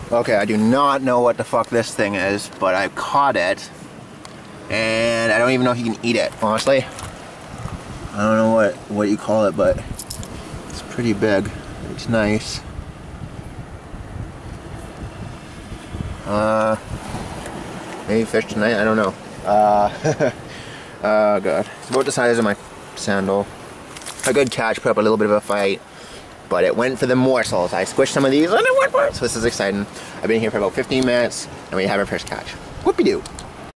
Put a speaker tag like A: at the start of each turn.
A: Okay, I do not know what the fuck this thing is, but I caught it. And I don't even know if you can eat it, honestly. I don't know what you call it, but it's pretty big. It's nice. Maybe fish tonight, I don't know. Oh god. It's about the size of my sandal. A good catch, put up a little bit of a fight. But it went for the morsels. I squished some of these and it went for it. So this is exciting. I've been here for about 15 minutes and we have our first catch. Whoopie-doo.